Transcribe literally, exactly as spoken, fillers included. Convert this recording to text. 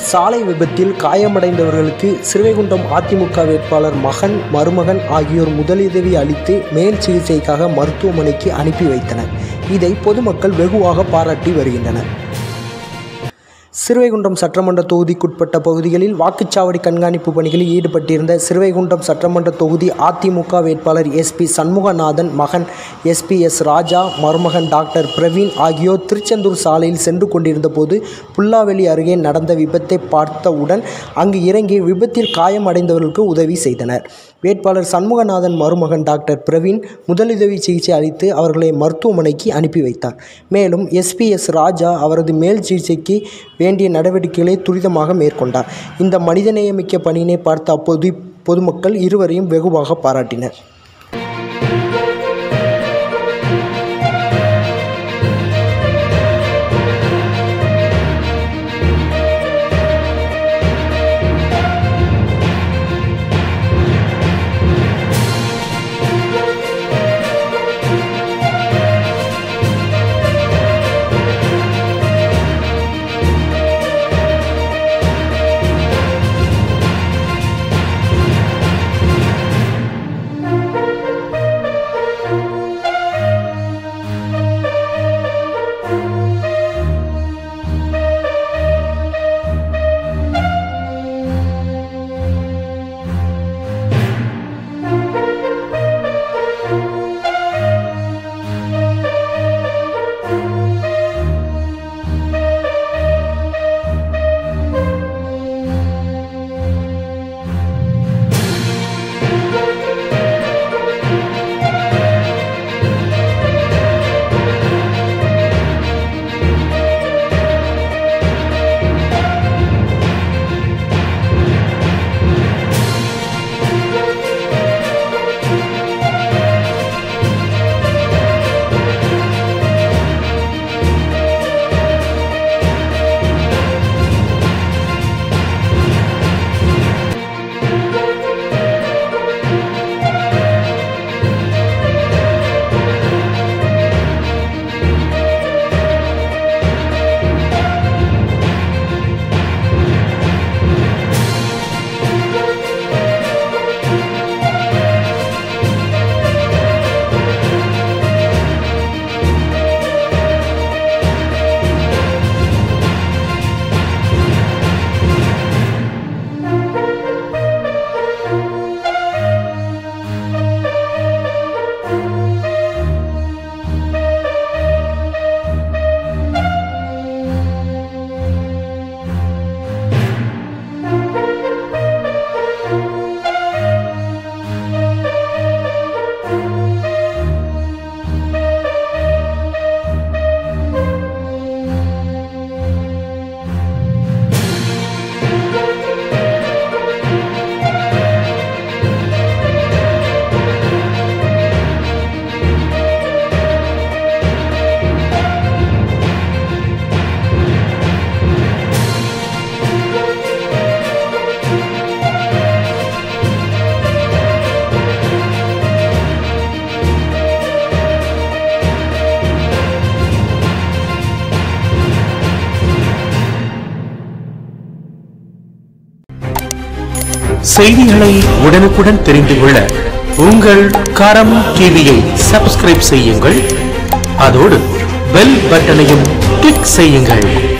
சாலை விபத்தில் காயமடைந்தவர்களுக்கு ஸ்ரீவைகுண்டம் அதிமுக வேட்பாளர் மகன், மருமகன் ஆகியோர் முதலுதவி அளித்து மேல் சிகிச்சைக்காக மருத்துவமனைக்கு அனுப்பி வைத்தனர். இதை பொதுமக்கள் வெகுவாக பாராட்டி வருகின்றனர். ஸ்ரீவைகுண்டம் சட்டமன்ற தொகுதிக்குட்பட்ட பகுதிகளில் வாக்குச்சாவடி கண்காணிப்பு பணிகளில் ஈடுபட்டிருந்த ஸ்ரீவைகுண்டம் சட்டமன்ற தொகுதி அதிமுக வேட்பாளர் எஸ் பி சண்முகநாதன் மகன் எஸ் பி எஸ் ராஜா, மருமகன் டாக்டர் பிரவீன் ஆகியோர் திருச்செந்தூர் சாலையில் சென்று கொண்டிருந்த போது புல்லாவெளி அருகே நடந்த விபத்தை பார்த்தவுடன் அங்கு இறங்கி விபத்தில் காயமடைந்தவர்களுக்கு உதவி செய்தனர். வேட்பாளர் சண்முகநாதன் மருமகன் டாக்டர் பிரவீன் முதலுதவி சிகிச்சை அளித்து அவர்களை மருத்துவமனைக்கு அனுப்பி வைத்தார். மேலும் எஸ் பி எஸ் ராஜா அவரது மேல் சிகிச்சைக்கு வேண்டிய நடவடிக்கைகளை துரிதமாக மேற்கொண்டார். இந்த மனிதநேயமிக்க பணியினை பார்த்த அப்போது பொதுமக்கள் இருவரையும் வெகுவாக பாராட்டினர். செய்திகளை உடனுக்குடன் தெரிந்து கொள்ள உங்கள் கரம் டிவியை சப்ஸ்கிரைப் செய்யுங்கள். அதோடு பெல் பட்டனையும் கிளிக் செய்யுங்கள்.